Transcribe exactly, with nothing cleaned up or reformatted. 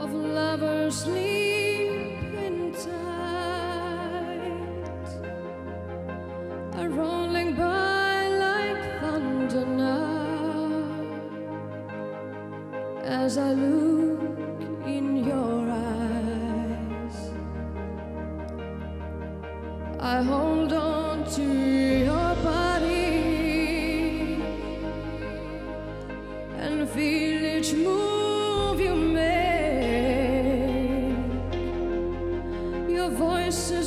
of lovers sleeping tight are rolling by like thunder now. As I look in your eyes, I hold on to your body and feel each move you make. Your voice is